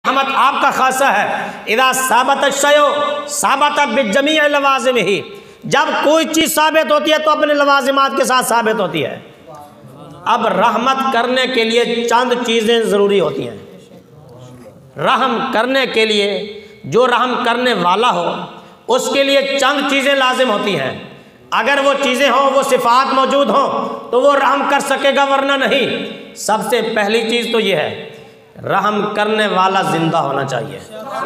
रहमत आपका खासा है। इदा साबत शयो साबत बिजमी लवाजिम ही, जब कोई चीज़ साबित होती है तो अपने लवाजिमात के साथ साबित होती है। अब रहमत करने के लिए चंद चीज़ें ज़रूरी होती हैं। रहम करने के लिए जो रहम करने वाला हो उसके लिए चंद चीज़ें लाजिम होती हैं। अगर वो चीज़ें हों, वो सिफ़ात मौजूद हों तो वो रहम कर सकेगा, वरना नहीं। सबसे पहली चीज़ तो ये है, रहम करने वाला जिंदा होना चाहिए।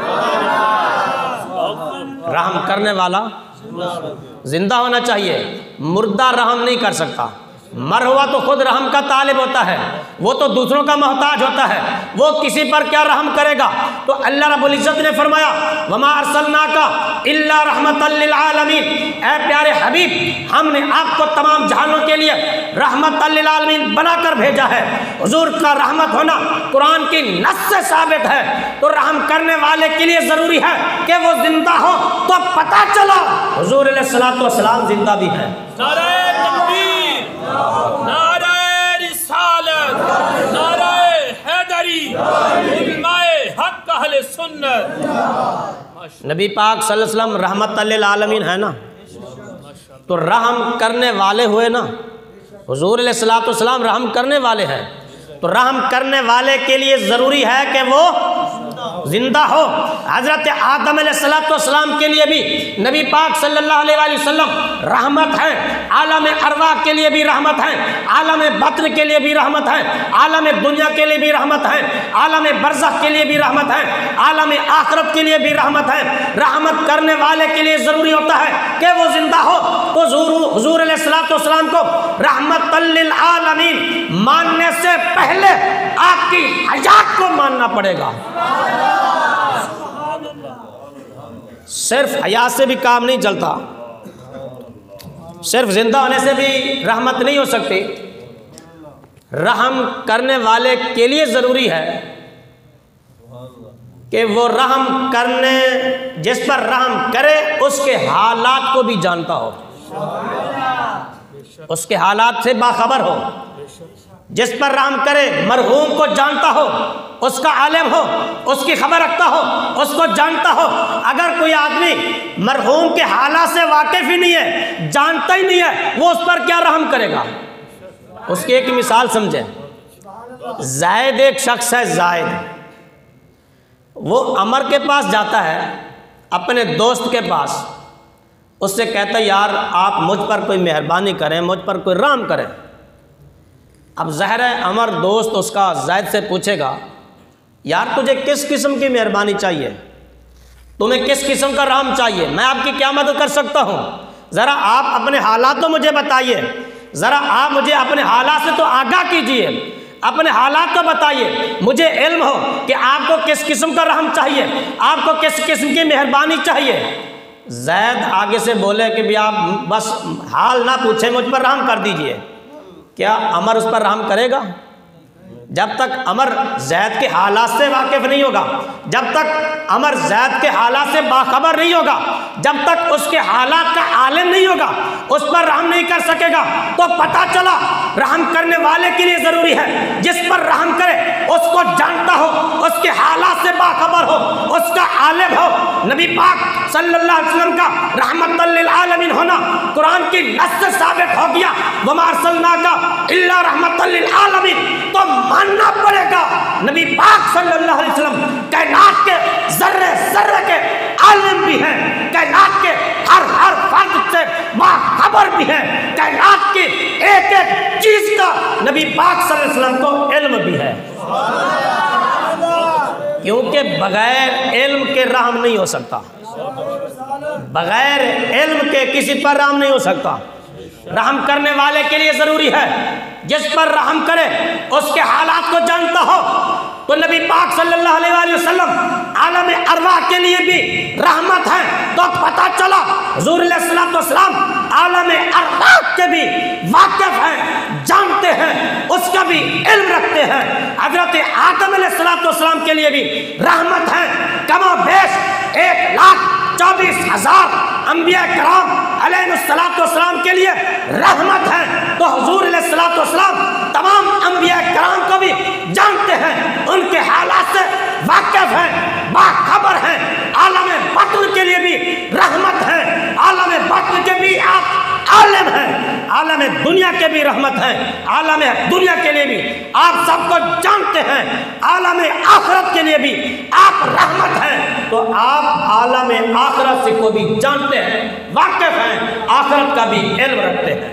रहम करने वाला जिंदा होना चाहिए। मुर्दा रहम नहीं कर सकता। मर हुआ तो खुद रहम का तालिब होता है, वो तो दूसरों का मोहताज होता है, वो किसी पर क्या रहम करेगा। तो अल्लाह रब्बुल इज़्ज़त ने फरमाया वमा अर्सलनाका इल्ला रहमतल लिल आलमीन, ऐ प्यारे हबीब हमने आपको तमाम जहानों के लिए रहमतल लिल आलमीन बनाकर भेजा है। हुजूर का रहमत होना कुरान की नस से साबित है। तो रहम करने वाले के लिए ज़रूरी है कि वो जिंदा हो। तो पता चला हुजूर अलैहिस्सलातु वस्सलाम जिंदा भी हैं। नारे तकबीर, नारे रिसालत, नारे हैदरी, उलमाए हक अहले सुन्नत। नबी पाक सल्लल्लाहु अलैहि वसल्लम रहमतल लिल आलमीन है ना, तो रहम करने वाले हुए ना। हुजूर अलैहिस्सलातु वस्सलाम रहम करने वाले हैं, तो रहम करने वाले के लिए ज़रूरी है कि वो जिंदा हो। हज़रत आदम अलैहिस्सलातु वस्सलाम के लिए भी नबी पाक सल्लल्लाहु अलैहि वसल्लम रहमत है। आलम अरवाह के लिए भी रहमत है, आलम बत्न के लिए भी रहमत है, आलम दुनिया के लिए भी रहमत है, आलम बरज़ख के लिए भी रहमत है, आलम आखिरत के लिए भी रहमत है। रहमत करने वाले के लिए ज़रूरी होता है कि वो जिंदा हो। तो हुजूर अलैहिस्सलातु वस्सलाम को रहमतल लिल आलमीन मानने से पहले आपकी हयात को मानना पड़ेगा। सिर्फ हयात से भी काम नहीं चलता, सिर्फ जिंदा होने से भी रहमत नहीं हो सकती। रहम करने वाले के लिए ज़रूरी है कि वो रहम करने, जिस पर रहम करे उसके हालात को भी जानता हो, उसके हालात से बाखबर हो। जिस पर रहम करे मरहूम को जानता हो, उसका आलिम हो, उसकी खबर रखता हो, उसको जानता हो। अगर कोई आदमी मरहूम के हालात से वाकिफ़ ही नहीं है, जानता ही नहीं है, वो उस पर क्या रहम करेगा। उसकी एक मिसाल समझे। जायद एक शख्स है, जायद, वो अमर के पास जाता है, अपने दोस्त के पास। उससे कहता है यार आप मुझ पर कोई मेहरबानी करें, मुझ पर कोई रहम करें। अब ज़ाहिर है अमर दोस्त उसका जायद से पूछेगा यार तुझे किस किस्म की मेहरबानी चाहिए, तुम्हें किस किस्म का रहम चाहिए, मैं आपकी क्या मदद कर सकता हूँ, ज़रा आप अपने हालात तो मुझे बताइए, ज़रा आप मुझे अपने हालात से तो आगाह कीजिए, अपने हालात को बताइए, मुझे इल्म हो कि आपको किस किस्म का रहम चाहिए, आपको किस किस्म की मेहरबानी चाहिए। ज़ैद आगे से बोले कि भैया आप बस हाल ना पूछे, मुझ पर रहम कर दीजिए। क्या अमर उस पर रहम करेगा? जब तक अमर ज़ैद के हालात से वाकिफ़ नहीं होगा, जब तक अमर ज़ैद के हालात से बाखबर नहीं होगा, जब तक उसके हालात का आलिम नहीं होगा, उस पर रहम नहीं कर सकेगा। तो पता चला रहम करने वाले के लिए ज़रूरी है जिस पर रहम करे उसको जानता हो, उसके हालात से बाखबर हो, उसका आलिम हो। नबी पाक सल्लल्लाहु अलैहि वसल्लम का रहमतल लिल आलमीन होना कुरान की नस से साबित हो गया। वमा अर्सलनाका इल्ला रहमतल लिल आलमीन, तो मानना पड़ेगा नबी पाक सल्लल्लाहु अलैहि वसल्लम कायनात के जर्रे जर्रे के आलिम भी हैं, कायनात के हर फर्द से बाखबर भी हैं, कायनात की एक एक चीज का नबी पाक सल्लल्लाहु अलैहि वसल्लम को इल्म भी है। क्योंकि बगैर इल्म के रहम नहीं हो सकता, बगैर इल्म के किसी पर रहम नहीं हो सकता। रहम करने वाले के लिए ज़रूरी है जिस पर रहम करे उसके हालात को जानता हो। तो नबी पाक सल्लल्लाहु अलैहि वसल्लम आलम अरवाह के लिए भी रहमत है। तो पता चला हुजूर अलैहिस्सलातु वस्सलाम आलम अरवाह के भी वाकिफ़ हैं, जानते हैं, उसका भी इल्म रखते हैं। हज़रत आदम अलैहिस्सलातु वस्सलाम के लिए भी रहमत है। कमो बेश 1 24,000 अंबिया कराम अलैहिस्सलाम के लिए रहमत है, तो हुजूर अलैहिस्सलाम तमाम अंबिया कराम को भी जानते हैं, उनके हालात से वाकिफ हैं, बाखबर हैं। आलम बातिन के लिए भी रहमत है, आलम बातिन के भी आप आलम हैं, आलम दुनिया के भी रहमत है, आलम दुनिया के लिए भी आप सबको जानते हैं, आलम आखिरत के लिए भी आप रहमत हैं। तो आप आलम आखिरत से को भी जानते हैं, वाकिफ हैं, आखिरत का भी इल्म रखते हैं।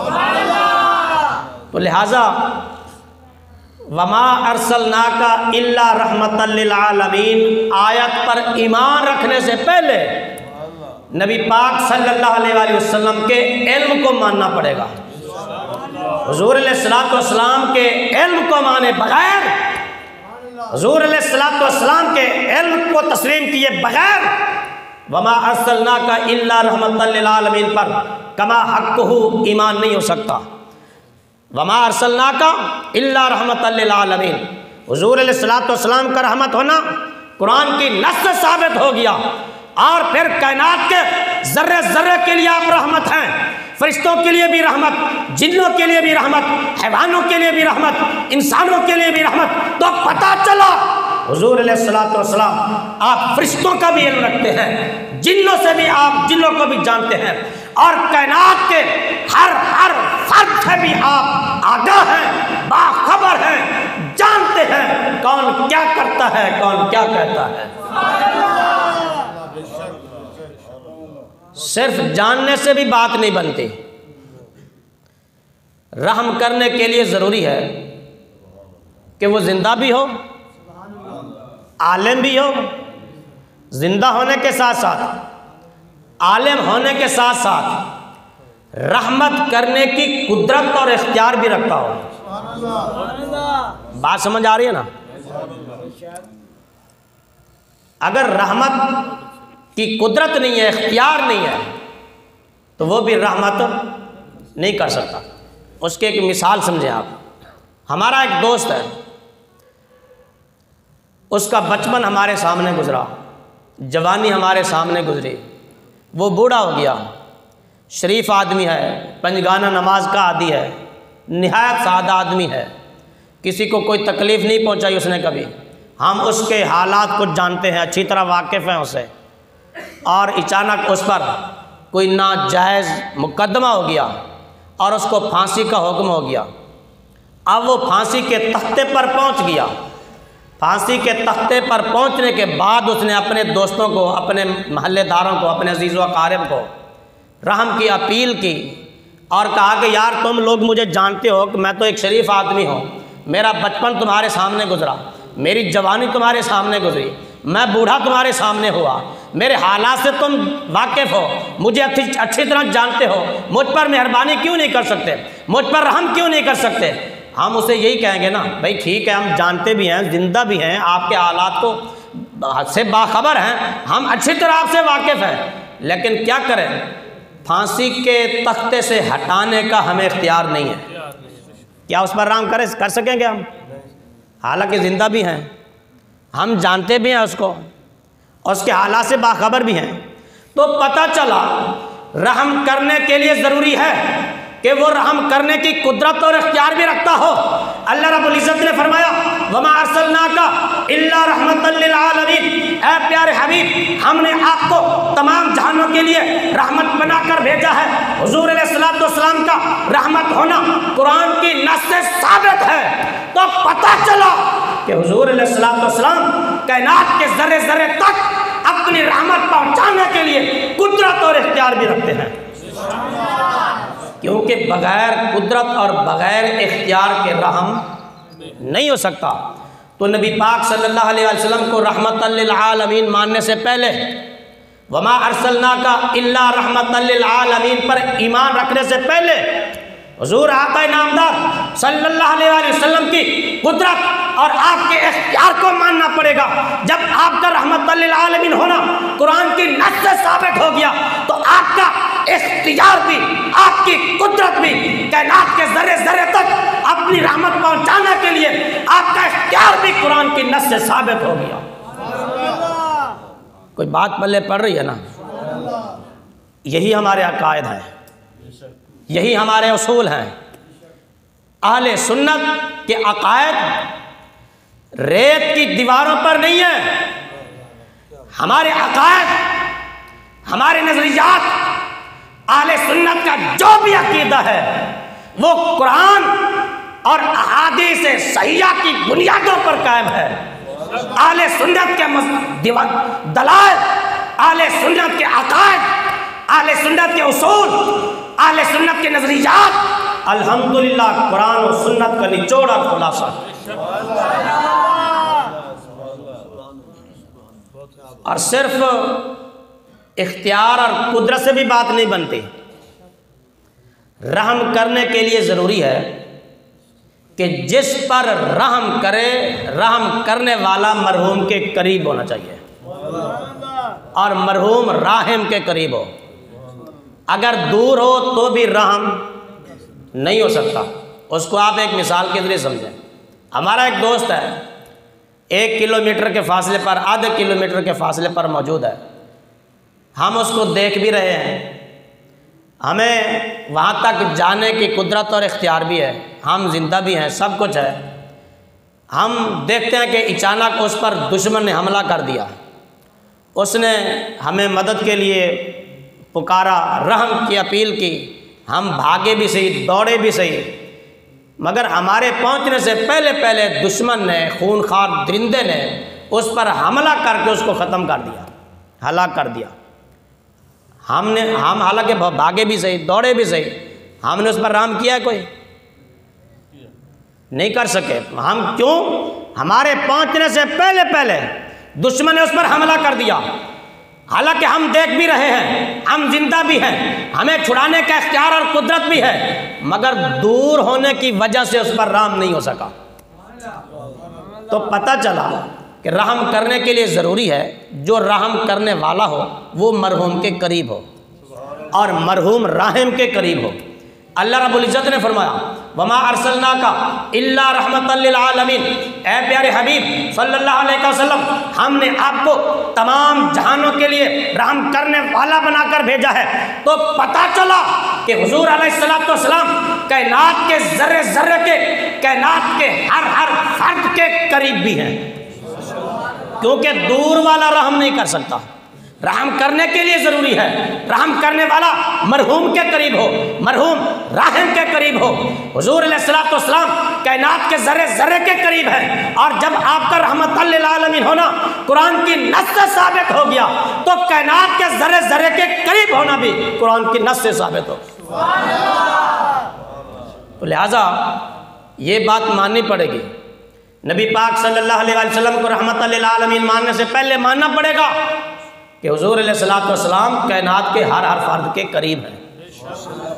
तो लिहाजा वमा अरसलनाका इल्ला रहमतल लिल आलमीन आयत पर ईमान रखने से पहले नबी पाक सल्लल्लाहु अलैहि वसल्लम के इल्म को मानना पड़ेगा। हुजूर अलैहिस्सलाम के इल्म को माने बगैर, हुजूर अलैहिस्सलाम के इल्म को तस्लीम किए बगैर वमा अरसलनाका इल्ला रहमतल लिल आलमीन पर कमा हक़्क़ुहु ईमान नहीं हो सकता। वमा अरसलनाका इल्ला रहमतल लिल आलमीन, हुजूर अलैहिस्सलाम का रहमत होना कुरान की नस्स से साबित हो गया। और फिर कायनात के जर्रे जर्रे के लिए आप रहमत हैं, फरिश्तों के लिए भी रहमत, जिन्नों के लिए भी रहमत, हैवानों के लिए भी रहमत, इंसानों के लिए भी रहमत। तो पता चला हुजूर अलैहिस्सलाम आप फरिश्तों का भी इल्म रखते हैं, जिन्नों से भी आप जिन्नों को भी जानते हैं, और कायनात के हर फर्द से भी आप आगाह हैं, बाखबर हैं, जानते हैं कौन क्या करता है, कौन क्या कहता है। सिर्फ जानने से भी बात नहीं बनती, रहम करने के लिए ज़रूरी है कि वो जिंदा भी हो, आलिम भी हो, जिंदा होने के साथ साथ आलिम होने के साथ साथ रहमत करने की कुदरत और इख्तियार भी रखता हो। बात समझ आ रही है ना? अगर रहमत की कुदरत नहीं है, इख्तियार नहीं है, तो वो भी रहमत नहीं कर सकता। उसके एक मिसाल समझें आप। हमारा एक दोस्त है, उसका बचपन हमारे सामने गुजरा, जवानी हमारे सामने गुजरी, वो बूढ़ा हो गया, शरीफ आदमी है, पंजगाना नमाज का आदी है, निहायत सादा आदमी है, किसी को कोई तकलीफ़ नहीं पहुंचाई उसने कभी। हम उसके हालात को जानते हैं, अच्छी तरह वाकिफ़ हैं उसे, और अचानक उस पर कोई नाजायज़ मुकदमा हो गया और उसको फांसी का हुक्म हो गया। अब वो फांसी के तख्ते पर पहुंच गया। फांसी के तख्ते पर पहुंचने के बाद उसने अपने दोस्तों को, अपने महल्लेदारों को, अपने अजीज़ व अक़ारिब को रहम की अपील की और कहा कि यार तुम लोग मुझे जानते हो कि मैं तो एक शरीफ आदमी हूँ, मेरा बचपन तुम्हारे सामने गुजरा, मेरी जवानी तुम्हारे सामने गुजरी, मैं बूढ़ा तुम्हारे सामने हुआ, मेरे हालात से तुम वाकिफ़ हो, मुझे अच्छी तरह जानते हो, मुझ पर मेहरबानी क्यों नहीं कर सकते, मुझ पर रहम क्यों नहीं कर सकते। हम उसे यही कहेंगे ना, भाई ठीक है, हम जानते भी हैं, ज़िंदा भी हैं, आपके हालात को से बाखबर हैं, हम अच्छी तरह आपसे वाकिफ़ हैं, लेकिन क्या करें, फांसी के तख्ते से हटाने का हमें इख्तियार नहीं है। क्या उस पर रहम कर सकेंगे हम? हालांकि ज़िंदा भी हैं, हम जानते भी हैं उसको, उसके हालात से बाखबर भी हैं। तो पता चला रहम करने के लिए ज़रूरी है कि वो रहम करने की कुदरत और इख्तियार भी रखता हो। अल्लाह रब्बुल इज़्ज़त ने फरमाया वमा अर्सलनाका इल्ला रहमतल लिल आलमीन, ऐ प्यारे हबीब हमने आपको तमाम जहानों के लिए रहमत बनाकर भेजा है। हुजूर अलैहिस्सलाम का रहमत होना कुरान की नस्स से साबित है। तो पता चला कि हुजूर अलैहिस्सलाम कायनात के ज़र्रे ज़र्रे तक अपनी रहमत पहुँचाने के लिए कुदरत और इख्तियार भी रखते हैं, क्योंकि बग़ैर कुदरत और बग़ैर इख्तियार के रहम नहीं हो सकता। तो नबी पाक सल्लल्लाहु अलैहि वसल्लम को रहमतल लिल आलमीन मानने से पहले वमा अर्सलनाका इल्ला रहमतल लिल आलमीन पर ईमान रखने से पहले हुजूर आका नामदार सल्लल्लाहु अलैहि वसल्लम की कुदरत और आपके इख्तियार को मानना पड़ेगा। जब आपका रहमतल लिल आलमीन होना कुरान की नस्स से साबित हो गया, तो आपका इख्तियार भी, आपकी कुदरत भी कायनात के ज़र्रे ज़र्रे तक अपनी रहमत पहुंचाने के लिए आपका इख्तियार भी कुरान की नस्स से साबित हो गया। कोई बात पल्ले पड़ रही है ना? यही हमारे अकायद हैं, यही हमारे उसूल हैं। अहले सुन्नत के अकायद रेत की दीवारों पर नहीं है। हमारे अकायद, हमारे नजरियात, अहले सुन्नत का जो भी अकीदा है वो कुरान और अहादीस सहीहा की बुनियादों पर कायम है। अहले सुन्नत के दलाल, अहले सुन्नत के अकायद, अहले सुन्नत के उसूल, अहले सुन्नत के नजरियात अल्हम्दुलिल्लाह कुरान और सुन्नत का निचोड़ और खुलासा। और सिर्फ इख्तियार और कुदरत से भी बात नहीं बनती। रहम करने के लिए ज़रूरी है कि जिस पर रहम करे, रहम करने वाला मरहूम के करीब होना चाहिए और मरहूम राहिम के करीब हो। अगर दूर हो तो भी रहम नहीं हो सकता। उसको आप एक मिसाल के जरिए समझें। हमारा एक दोस्त है, 1 किलोमीटर के फासले पर, आधे किलोमीटर के फासले पर मौजूद है। हम उसको देख भी रहे हैं, हमें वहाँ तक जाने की कुदरत और इख्तियार भी है, हम जिंदा भी हैं, सब कुछ है। हम देखते हैं कि अचानक उस पर दुश्मन ने हमला कर दिया। उसने हमें मदद के लिए पुकारा, रहम की अपील की। हम भागे भी सही, दौड़े भी सही, मगर हमारे पहुंचने से पहले पहले दुश्मन ने, खूनखार दरिंदे ने उस पर हमला करके उसको ख़त्म कर दिया, हलाक कर दिया। हम हालांकि भागे भी सही, दौड़े भी सही, हमने उस पर रहम किया? कोई नहीं कर सके। हम क्यों? हमारे पहुंचने से पहले पहले दुश्मन ने उस पर हमला कर दिया। हालांकि हम देख भी रहे हैं, हम जिंदा भी हैं, हमें छुड़ाने का इख्तियार और कुदरत भी है, मगर दूर होने की वजह से उस पर रहम नहीं हो सका। तो पता चला कि रहम करने के लिए ज़रूरी है जो रहम करने वाला हो वो मरहूम के करीब हो और मरहूम राहिम के करीब हो। अल्लाह रब्बुल इज़्ज़त ने फरमाया, वमा अरसलनाका इल्ला रहमतल लिल आलमीन। ऐ प्यारे हबीब सल्लल्लाहु अलैहि वसल्लम, हमने आपको तमाम जहानों के लिए रहम करने वाला बनाकर भेजा है। तो पता चला कि हुजूर अलैहिस्सलातु वस्सलाम कायनात के ज़र्रे ज़र्रे के, कायनात के हर हर फर्द के करीब भी हैं, क्योंकि दूर वाला रहम नहीं कर सकता। रहम करने के लिए ज़रूरी है रहम करने वाला मरहूम के करीब हो, मरहूम राहिम के करीब हो। हुजूर अलैहिस्सलातु वस्सलाम कायनात के ज़र्रे ज़र्रे के करीब है, और जब आपका रहमतल लिल आलमीन होना कुरान की नस से साबित हो गया तो कायनात के ज़र्रे ज़र्रे के करीब होना भी कुरान की नस से साबित हो। तो लिहाजा ये बात माननी पड़ेगी। नबी पाक सल्लल्लाहु अलैहि वसल्लम को रहमतल लिल आलमीन मानने से पहले मानना पड़ेगा कि हुजूर अलैहिस्सलातु वस्सलाम कायनात के हर हर फर्द के करीब हैं।